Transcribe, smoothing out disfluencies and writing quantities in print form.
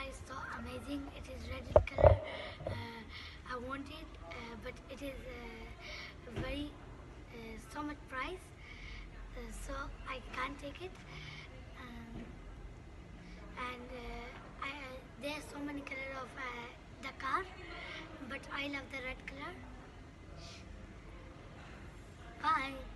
is so amazing. It is red in color. I want it, but it is very so much price, so I can't take it. And there are so many color of the car, but I love the red color. Bye.